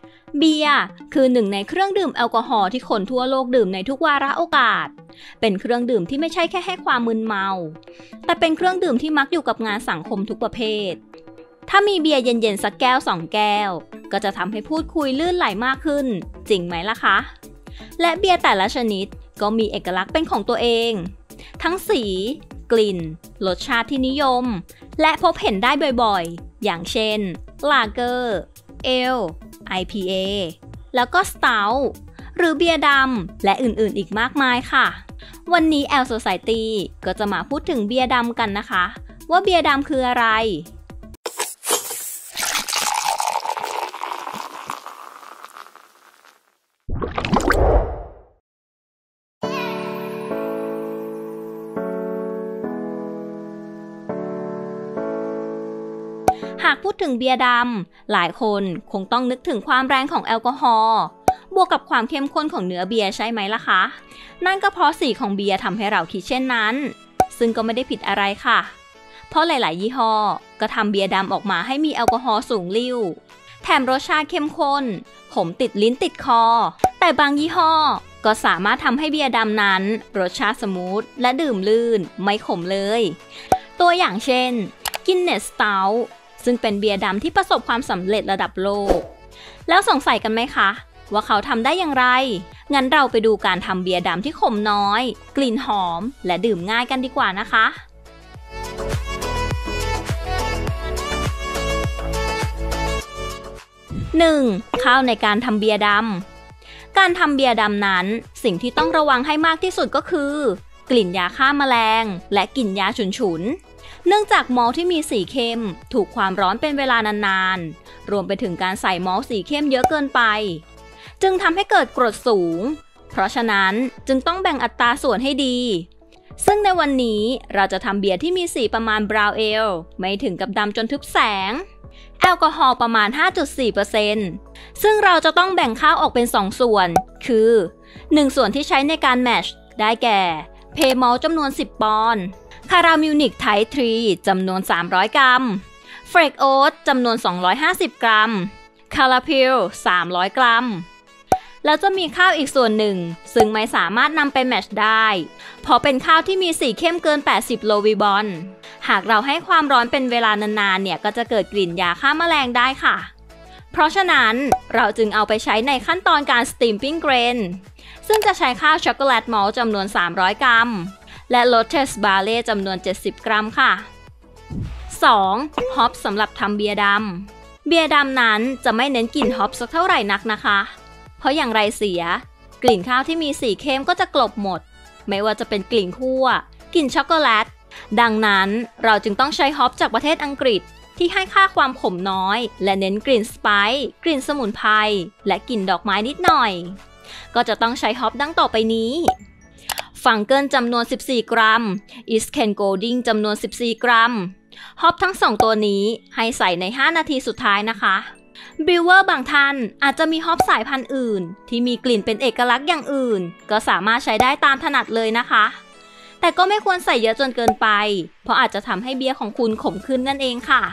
เบียร์คือหนึ่งในเครื่องดื่มแอลกอฮอล์ที่คนทั่วโลกดื่มในทุกวาระโอกาสเป็นเครื่องดื่มที่ไม่ใช่แค่ให้ความมึนเมาแต่เป็นเครื่องดื่มที่มักอยู่กับงานสังคมทุกประเภทถ้ามีเบียร์เย็นๆสักแก้ว2แก้วก็จะทำให้พูดคุยลื่นไหลมากขึ้นจริงไหมล่ะคะและเบียร์แต่ละชนิดก็มีเอกลักษณ์เป็นของตัวเองทั้งสีกลิ่นรสชาติที่นิยมและพบเห็นได้บ่อยๆอย่างเช่นลาเกอร์เอลIPA แล้วก็ Stout หรือเบียร์ดำและอื่นๆอีกมากมายค่ะวันนี้ L Society ก็จะมาพูดถึงเบียร์ดำกันนะคะว่าเบียร์ดำคืออะไรหากพูดถึงเบียร์ดำหลายคนคงต้องนึกถึงความแรงของแอลกอฮอล์บวกกับความเข้มข้นของเนื้อเบียร์ใช่ไหมล่ะคะนั่นก็เพราะสีของเบียร์ทำให้เราคิดเช่นนั้นซึ่งก็ไม่ได้ผิดอะไรค่ะเพราะหลายๆยี่ห้อก็ทำเบียร์ดำออกมาให้มีแอลกอฮอล์สูงลิ่วแถมรสชาติเข้มข้นขมติดลิ้นติดคอแต่บางยี่ห้อก็สามารถทำให้เบียร์ดำนั้นรสชาติสมูทและดื่มลื่นไม่ขมเลยตัวอย่างเช่น Guinness Stoutซึ่งเป็นเบียร์ดำที่ประสบความสำเร็จระดับโลกแล้วสงสัยกันไหมคะว่าเขาทำได้อย่างไรงั้นเราไปดูการทำเบียร์ดำที่ขมน้อยกลิ่นหอมและดื่มง่ายกันดีกว่านะคะ 1. ข้าวในการทำเบียร์ดำการทำเบียร์ดำนั้นสิ่งที่ต้องระวังให้มากที่สุดก็คือกลิ่นยาฆ่าแมลงและกลิ่นยาฉุนๆเนื่องจากมอลต์ที่มีสีเข้มถูกความร้อนเป็นเวลานานๆรวมไปถึงการใส่มอลต์สีเข้มเยอะเกินไปจึงทำให้เกิดกรดสูงเพราะฉะนั้นจึงต้องแบ่งอัตราส่วนให้ดีซึ่งในวันนี้เราจะทำเบียร์ที่มีสีประมาณบราวน์เอลไม่ถึงกับดำจนทึบแสงแอลกอฮอล์ประมาณ 5.4% ซึ่งเราจะต้องแบ่งข้าวออกเป็น2ส่วนคือ1ส่วนที่ใช้ในการแมชได้แก่เพมอลต์จำนวน10ปอนด์คารามิวนิกไทป์3จำนวน300กรัมเฟรกโอ๊ตจำนวน250กรัมคาราพิล300กรัมแล้วจะมีข้าวอีกส่วนหนึ่งซึ่งไม่สามารถนำไปแมชได้เพราะเป็นข้าวที่มีสีเข้มเกิน80โลวิบอลหากเราให้ความร้อนเป็นเวลานานๆเนี่ยก็จะเกิดกลิ่นยาฆ่าแมลงได้ค่ะเพราะฉะนั้นเราจึงเอาไปใช้ในขั้นตอนการสตีมปิ้งเกรนซึ่งจะใช้ข้าวช็อกโกแลตมอลต์จำนวน300กรัมและโรสเทสบาเล่จำนวน70กรัมค่ะ 2. ฮอปสำหรับทำเบียร์ดำเบียร์ดำนั้นจะไม่เน้นกลิ่นฮอปสักเท่าไหร่นักนะคะเพราะอย่างไรเสียกลิ่นข้าวที่มีสีเข้มก็จะกลบหมดไม่ว่าจะเป็นกลิ่นคั่วกลิ่นช็อกโกแลตดังนั้นเราจึงต้องใช้ฮอปจากประเทศอังกฤษที่ให้ค่าความขมน้อยและเน้นกลิ่นสไปซ์กลิ่นสมุนไพรและกลิ่นดอกไม้นิดหน่อยก็จะต้องใช้ฮอปดังต่อไปนี้ฟังเกิลจำนวน14กรัมอิสเคนโกลดิ้งจำนวน14กรัมฮอปทั้ง2ตัวนี้ให้ใส่ใน5นาทีสุดท้ายนะคะบริวเวอร์บางท่านอาจจะมีฮอปสายพันธุ์อื่นที่มีกลิ่นเป็นเอกลักษณ์อย่างอื่นก็สามารถใช้ได้ตามถนัดเลยนะคะแต่ก็ไม่ควรใส่เยอะจนเกินไปเพราะอาจจะทำให้เบียร์ของคุณขมขึ้นนั่นเองค่ะ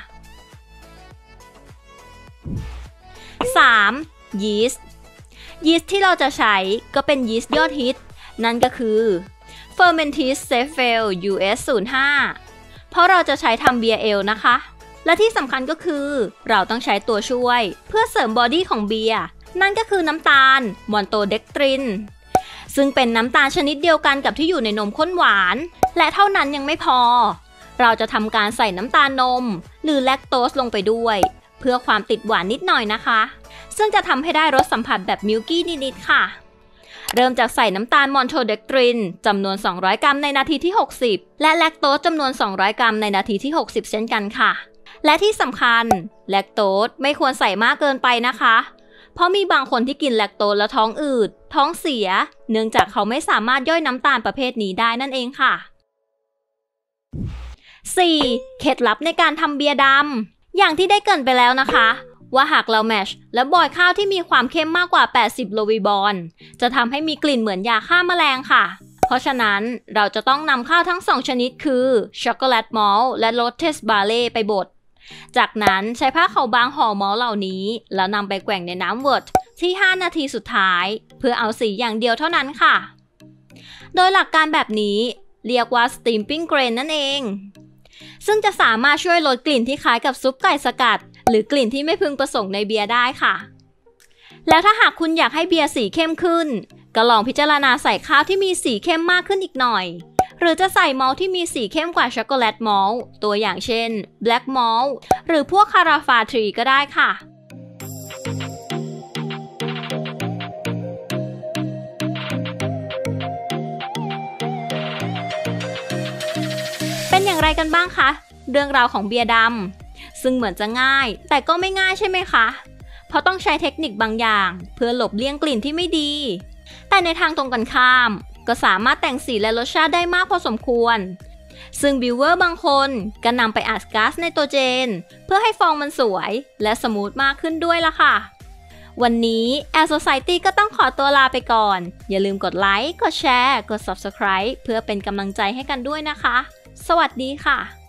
3. ยีสต์ที่เราจะใช้ก็เป็นยีสต์ยอดฮิตนั่นก็คือ Fermentis Seffel US05 เพราะเราจะใช้ทำเบียร์เอลนะคะและที่สำคัญก็คือเราต้องใช้ตัวช่วยเพื่อเสริมบอดี้ของเบียร์นั่นก็คือน้ำตาลมอนโตเด็กตรินซึ่งเป็นน้ำตาลชนิดเดียวกันกับที่อยู่ในนมข้นหวานและเท่านั้นยังไม่พอเราจะทำการใส่น้ำตาลนมหรือแลคโตสลงไปด้วยเพื่อความติดหวานนิดหน่อยนะคะซึ่งจะทำให้ได้รสสัมผัสแบบมิลกี้นิดๆค่ะเริ่มจากใส่น้ำตาลมอนโทเด็กตรินจำนวน200กรัมในนาทีที่60และแลคโตสจำนวน200กรัมในนาทีที่60เช่นกันค่ะและที่สำคัญแลคโตสไม่ควรใส่มากเกินไปนะคะเพราะมีบางคนที่กินแลคโตสแล้วท้องอืดท้องเสียเนื่องจากเขาไม่สามารถย่อยน้ำตาลประเภทนี้ได้นั่นเองค่ะ 4. เคล็ดลับในการทำเบียร์ดำอย่างที่ได้เกริ่นไปแล้วนะคะว่าหากเราแมชและบอยข้าวที่มีความเข้มมากกว่า80โลวิบอลจะทำให้มีกลิ่นเหมือนยาฆ่าแมลงค่ะเพราะฉะนั้นเราจะต้องนำข้าวทั้ง2ชนิดคือช็อกโกแลตมอลต์และโรสเทสบาเล่ไปบดจากนั้นใช้ผ้าขาวบางห่อมอลต์เหล่านี้แล้วนำไปแกว่งในน้ำเวิร์ดที่5 นาทีสุดท้ายเพื่อเอาสีอย่างเดียวเท่านั้นค่ะโดยหลักการแบบนี้เรียกว่า steaming grain นั่นเองซึ่งจะสามารถช่วยลดกลิ่นที่คล้ายกับซุปไก่สกัดหรือกลิ่นที่ไม่พึงประสงค์ในเบียร์ได้ค่ะแล้วถ้าหากคุณอยากให้เบียร์สีเข้มขึ้นก็ลองพิจารณาใส่ข้าวที่มีสีเข้มมากขึ้นอีกหน่อยหรือจะใส่มอลต์ที่มีสีเข้มกว่าช็อกโกแลตมอลต์ตัวอย่างเช่น Black Malt หรือพวกคาราฟาทรีก็ได้ค่ะเป็นอย่างไรกันบ้างคะเรื่องราวของเบียร์ดำซึ่งเหมือนจะง่ายแต่ก็ไม่ง่ายใช่ไหมคะเพราะต้องใช้เทคนิคบางอย่างเพื่อหลบเลี่ยงกลิ่นที่ไม่ดีแต่ในทางตรงกันข้ามก็สามารถแต่งสีและรสชาติได้มากพอสมควรซึ่งบิวเวอร์บางคนก็นำไปอัดก๊าซไนโตรเจนเพื่อให้ฟองมันสวยและสมูทมากขึ้นด้วยล่ะค่ะวันนี้แอล Society ก็ต้องขอตัวลาไปก่อนอย่าลืมกดไลค์กดแชร์กด Subscribe เพื่อเป็นกำลังใจให้กันด้วยนะคะสวัสดีค่ะ